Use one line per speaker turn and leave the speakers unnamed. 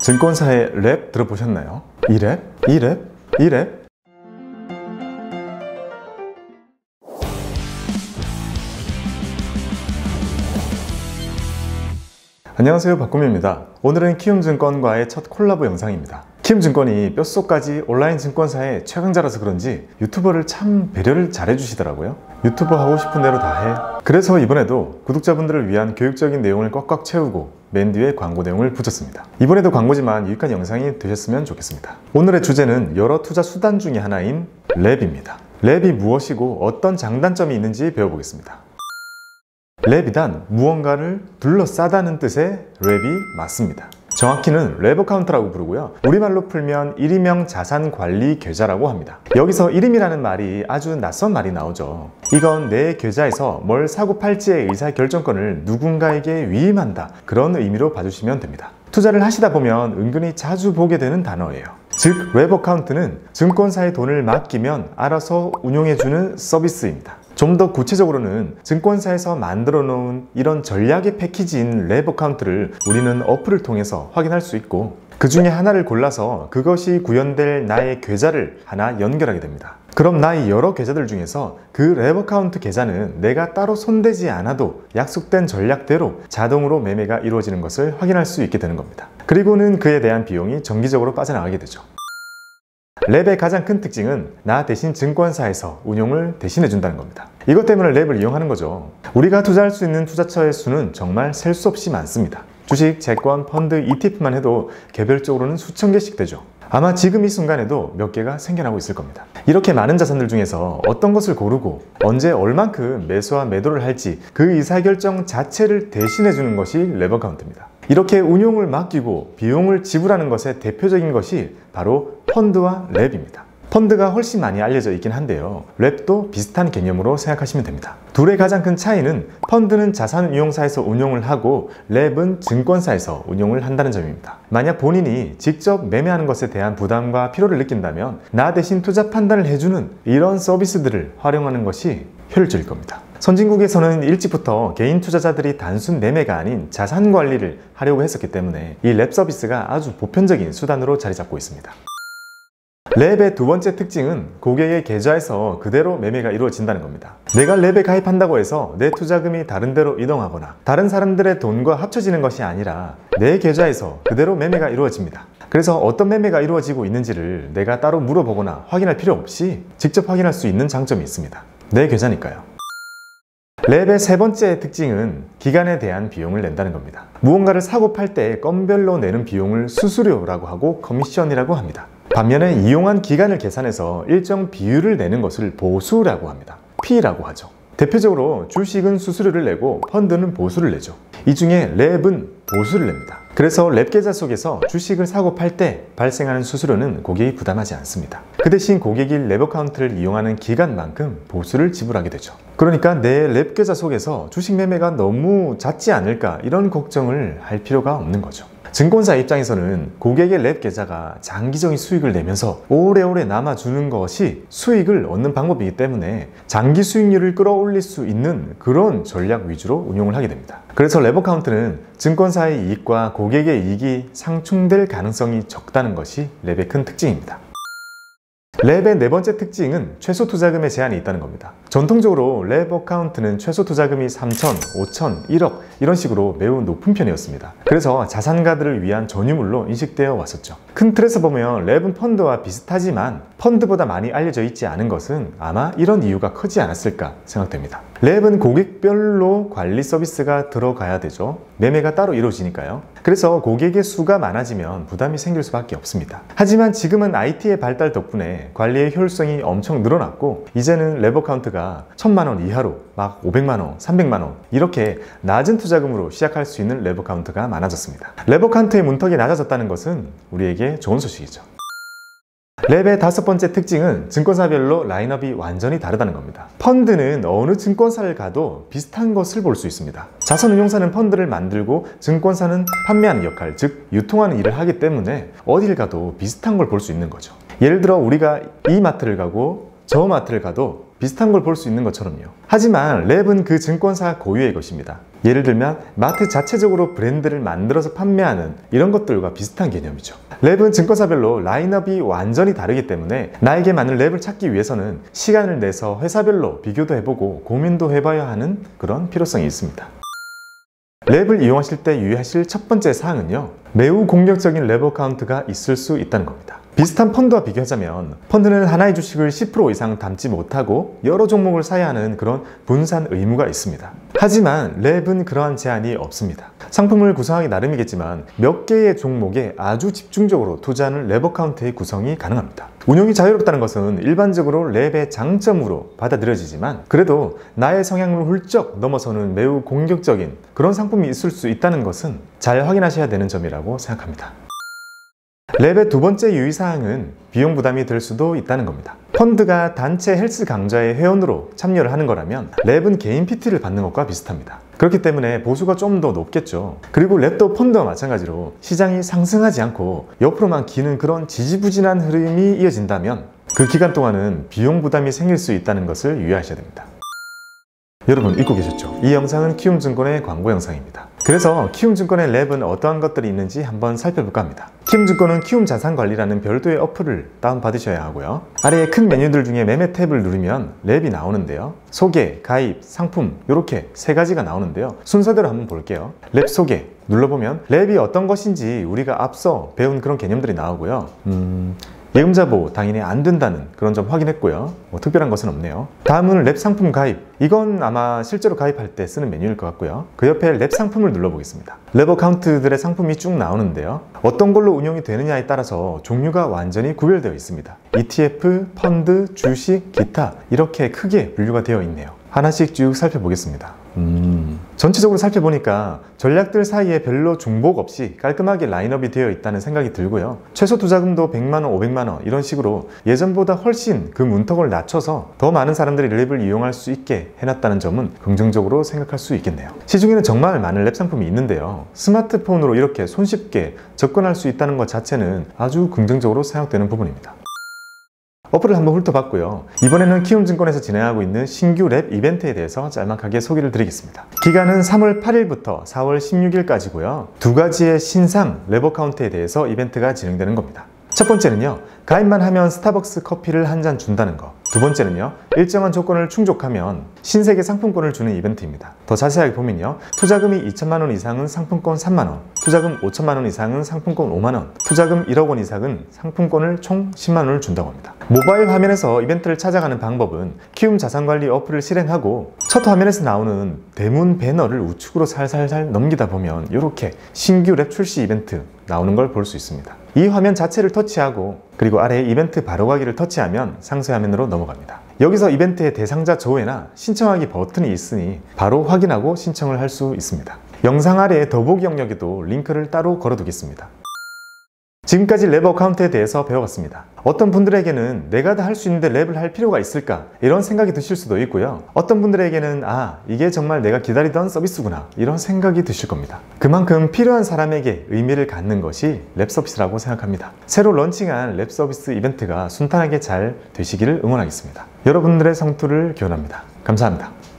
증권사의 랩 들어보셨나요? 이 랩? 이 랩? 이 랩? 안녕하세요, 박구미입니다. 오늘은 키움증권과의 첫 콜라보 영상입니다. 키움증권이 뼛속까지 온라인 증권사의 최강자라서 그런지 유튜버를 참 배려를 잘해주시더라고요. 유튜버 하고 싶은 대로 다 해. 그래서 이번에도 구독자분들을 위한 교육적인 내용을 꽉꽉 채우고 맨 뒤에 광고 내용을 붙였습니다. 이번에도 광고지만 유익한 영상이 되셨으면 좋겠습니다. 오늘의 주제는 여러 투자 수단 중에 하나인 랩입니다. 랩이 무엇이고 어떤 장단점이 있는지 배워보겠습니다. 랩이란 무언가를 둘러싸다는 뜻의 랩이 맞습니다. 정확히는 랩 어카운트라고 부르고요. 우리말로 풀면 일임형 자산관리 계좌라고 합니다. 여기서 일임이라는 말이 아주 낯선 말이 나오죠. 이건 내 계좌에서 뭘 사고 팔지의 의사결정권을 누군가에게 위임한다, 그런 의미로 봐주시면 됩니다. 투자를 하시다 보면 은근히 자주 보게 되는 단어예요. 즉, 랩 어카운트는 증권사에 돈을 맡기면 알아서 운용해주는 서비스입니다. 좀 더 구체적으로는 증권사에서 만들어 놓은 이런 전략의 패키지인 랩 어카운트를 우리는 어플을 통해서 확인할 수 있고, 그 중에 하나를 골라서 그것이 구현될 나의 계좌를 하나 연결하게 됩니다. 그럼 나의 여러 계좌들 중에서 그 랩 어카운트 계좌는 내가 따로 손대지 않아도 약속된 전략대로 자동으로 매매가 이루어지는 것을 확인할 수 있게 되는 겁니다. 그리고는 그에 대한 비용이 정기적으로 빠져나가게 되죠. 랩의 가장 큰 특징은 나 대신 증권사에서 운용을 대신해 준다는 겁니다. 이것 때문에 랩을 이용하는 거죠. 우리가 투자할 수 있는 투자처의 수는 정말 셀 수 없이 많습니다. 주식, 채권, 펀드, ETF만 해도 개별적으로는 수천 개씩 되죠. 아마 지금 이 순간에도 몇 개가 생겨나고 있을 겁니다. 이렇게 많은 자산들 중에서 어떤 것을 고르고 언제 얼만큼 매수와 매도를 할지 그 의사결정 자체를 대신해 주는 것이 랩 어카운트입니다. 이렇게 운용을 맡기고 비용을 지불하는 것의 대표적인 것이 바로 펀드와 랩입니다. 펀드가 훨씬 많이 알려져 있긴 한데요, 랩도 비슷한 개념으로 생각하시면 됩니다. 둘의 가장 큰 차이는 펀드는 자산운용사에서 운용을 하고 랩은 증권사에서 운용을 한다는 점입니다. 만약 본인이 직접 매매하는 것에 대한 부담과 필요를 느낀다면 나 대신 투자 판단을 해주는 이런 서비스들을 활용하는 것이 효율적일 겁니다. 선진국에서는 일찍부터 개인 투자자들이 단순 매매가 아닌 자산 관리를 하려고 했었기 때문에 이 랩 서비스가 아주 보편적인 수단으로 자리 잡고 있습니다. 랩의 두 번째 특징은 고객의 계좌에서 그대로 매매가 이루어진다는 겁니다. 내가 랩에 가입한다고 해서 내 투자금이 다른 데로 이동하거나 다른 사람들의 돈과 합쳐지는 것이 아니라 내 계좌에서 그대로 매매가 이루어집니다. 그래서 어떤 매매가 이루어지고 있는지를 내가 따로 물어보거나 확인할 필요 없이 직접 확인할 수 있는 장점이 있습니다. 내 계좌니까요. 랩의 세 번째 특징은 기간에 대한 비용을 낸다는 겁니다. 무언가를 사고 팔 때 건별로 내는 비용을 수수료라고 하고 커미션이라고 합니다. 반면에 이용한 기간을 계산해서 일정 비율을 내는 것을 보수라고 합니다. P라고 하죠. 대표적으로 주식은 수수료를 내고 펀드는 보수를 내죠. 이 중에 랩은 보수를 냅니다. 그래서 랩 계좌 속에서 주식을 사고 팔 때 발생하는 수수료는 고객이 부담하지 않습니다. 그 대신 고객이 랩 어카운트를 이용하는 기간만큼 보수를 지불하게 되죠. 그러니까 내 랩 계좌 속에서 주식 매매가 너무 잦지 않을까, 이런 걱정을 할 필요가 없는 거죠. 증권사 입장에서는 고객의 랩 계좌가 장기적인 수익을 내면서 오래오래 남아주는 것이 수익을 얻는 방법이기 때문에 장기 수익률을 끌어올릴 수 있는 그런 전략 위주로 운용을 하게 됩니다. 그래서 랩 어카운트는 증권사의 이익과 고객의 이익이 상충될 가능성이 적다는 것이 랩의 큰 특징입니다. 랩의 네 번째 특징은 최소 투자금의 제한이 있다는 겁니다. 전통적으로 랩 어카운트는 최소 투자금이 3천, 5천, 1억 이런 식으로 매우 높은 편이었습니다. 그래서 자산가들을 위한 전유물로 인식되어 왔었죠. 큰 틀에서 보면 랩은 펀드와 비슷하지만 펀드보다 많이 알려져 있지 않은 것은 아마 이런 이유가 크지 않았을까 생각됩니다. 랩은 고객별로 관리 서비스가 들어가야 되죠. 매매가 따로 이루어지니까요. 그래서 고객의 수가 많아지면 부담이 생길 수밖에 없습니다. 하지만 지금은 IT의 발달 덕분에 관리의 효율성이 엄청 늘어났고, 이제는 랩 어카운트가 1000만 원 이하로 막 500만 원, 300만 원 이렇게 낮은 투자금으로 시작할 수 있는 랩 어카운트가 많아졌습니다. 랩 어카운트의 문턱이 낮아졌다는 것은 우리에게 좋은 소식이죠. 랩의 다섯 번째 특징은 증권사별로 라인업이 완전히 다르다는 겁니다. 펀드는 어느 증권사를 가도 비슷한 것을 볼 수 있습니다. 자산운용사는 펀드를 만들고 증권사는 판매하는 역할, 즉 유통하는 일을 하기 때문에 어딜 가도 비슷한 걸 볼 수 있는 거죠. 예를 들어 우리가 이 마트를 가고 저 마트를 가도 비슷한 걸 볼 수 있는 것처럼요. 하지만 랩은 그 증권사 고유의 것입니다. 예를 들면 마트 자체적으로 브랜드를 만들어서 판매하는 이런 것들과 비슷한 개념이죠. 랩은 증권사별로 라인업이 완전히 다르기 때문에 나에게 맞는 랩을 찾기 위해서는 시간을 내서 회사별로 비교도 해보고 고민도 해봐야 하는 그런 필요성이 있습니다. 랩을 이용하실 때 유의하실 첫 번째 사항은요, 매우 공격적인 랩 어카운트가 있을 수 있다는 겁니다. 비슷한 펀드와 비교하자면 펀드는 하나의 주식을 10% 이상 담지 못하고 여러 종목을 사야 하는 그런 분산 의무가 있습니다. 하지만 랩은 그러한 제한이 없습니다. 상품을 구성하기 나름이겠지만 몇 개의 종목에 아주 집중적으로 투자하는 랩 어카운트의 구성이 가능합니다. 운용이 자유롭다는 것은 일반적으로 랩의 장점으로 받아들여지지만 그래도 나의 성향을 훌쩍 넘어서는 매우 공격적인 그런 상품이 있을 수 있다는 것은 잘 확인하셔야 되는 점이라고 생각합니다. 랩의 두 번째 유의사항은 비용 부담이 될 수도 있다는 겁니다. 펀드가 단체 헬스 강좌의 회원으로 참여를 하는 거라면 랩은 개인 PT를 받는 것과 비슷합니다. 그렇기 때문에 보수가 좀 더 높겠죠. 그리고 랩도 펀드와 마찬가지로 시장이 상승하지 않고 옆으로만 기는 그런 지지부진한 흐름이 이어진다면 그 기간 동안은 비용 부담이 생길 수 있다는 것을 유의하셔야 됩니다. 여러분 잊고 계셨죠? 이 영상은 키움증권의 광고 영상입니다. 그래서 키움증권의 랩은 어떠한 것들이 있는지 한번 살펴볼까 합니다. 키움증권은 키움자산관리라는 별도의 어플을 다운받으셔야 하고요. 아래에 큰 메뉴들 중에 매매 탭을 누르면 랩이 나오는데요. 소개, 가입, 상품 이렇게 세 가지가 나오는데요. 순서대로 한번 볼게요. 랩 소개 눌러보면 랩이 어떤 것인지 우리가 앞서 배운 그런 개념들이 나오고요. 예금자 보호 당연히 안 된다는 그런 점 확인했고요. 특별한 것은 없네요. 다음은 랩 상품 가입. 이건 아마 실제로 가입할 때 쓰는 메뉴일 것 같고요. 그 옆에 랩 상품을 눌러보겠습니다. 랩 어카운트들의 상품이 쭉 나오는데요. 어떤 걸로 운용이 되느냐에 따라서 종류가 완전히 구별되어 있습니다. ETF, 펀드, 주식, 기타 이렇게 크게 분류가 되어 있네요. 하나씩 쭉 살펴보겠습니다. 전체적으로 살펴보니까 전략들 사이에 별로 중복 없이 깔끔하게 라인업이 되어 있다는 생각이 들고요. 최소 투자금도 100만원, 500만원 이런 식으로 예전보다 훨씬 그 문턱을 낮춰서 더 많은 사람들이 랩을 이용할 수 있게 해놨다는 점은 긍정적으로 생각할 수 있겠네요. 시중에는 정말 많은 랩 상품이 있는데요. 스마트폰으로 이렇게 손쉽게 접근할 수 있다는 것 자체는 아주 긍정적으로 생각되는 부분입니다. 어플을 한번 훑어봤고요. 이번에는 키움증권에서 진행하고 있는 신규 랩 이벤트에 대해서 짤막하게 소개를 드리겠습니다. 기간은 3월 8일부터 4월 16일까지고요. 두 가지의 신상 랩 어카운트에 대해서 이벤트가 진행되는 겁니다. 첫 번째는요, 가입만 하면 스타벅스 커피를 한 잔 준다는 거. 두 번째는요, 일정한 조건을 충족하면 신세계 상품권을 주는 이벤트입니다. 더 자세하게 보면요, 투자금이 2천만원 이상은 상품권 3만원, 투자금 5천만원 이상은 상품권 5만원, 투자금 1억 원 이상은 상품권을 총 10만원을 준다고 합니다. 모바일 화면에서 이벤트를 찾아가는 방법은 키움 자산관리 어플을 실행하고 첫 화면에서 나오는 대문 배너를 우측으로 살살살 넘기다 보면 이렇게 신규 랩 출시 이벤트 나오는 걸 볼 수 있습니다. 이 화면 자체를 터치하고 그리고 아래에 이벤트 바로가기를 터치하면 상세 화면으로 넘어갑니다. 여기서 이벤트의 대상자 조회나 신청하기 버튼이 있으니 바로 확인하고 신청을 할 수 있습니다. 영상 아래에 더보기 영역에도 링크를 따로 걸어두겠습니다. 지금까지 랩 어카운트에 대해서 배워봤습니다. 어떤 분들에게는 내가 다 할 수 있는데 랩을 할 필요가 있을까? 이런 생각이 드실 수도 있고요. 어떤 분들에게는 이게 정말 내가 기다리던 서비스구나 이런 생각이 드실 겁니다. 그만큼 필요한 사람에게 의미를 갖는 것이 랩 서비스라고 생각합니다. 새로 런칭한 랩 서비스 이벤트가 순탄하게 잘 되시기를 응원하겠습니다. 여러분들의 성투를 기원합니다. 감사합니다.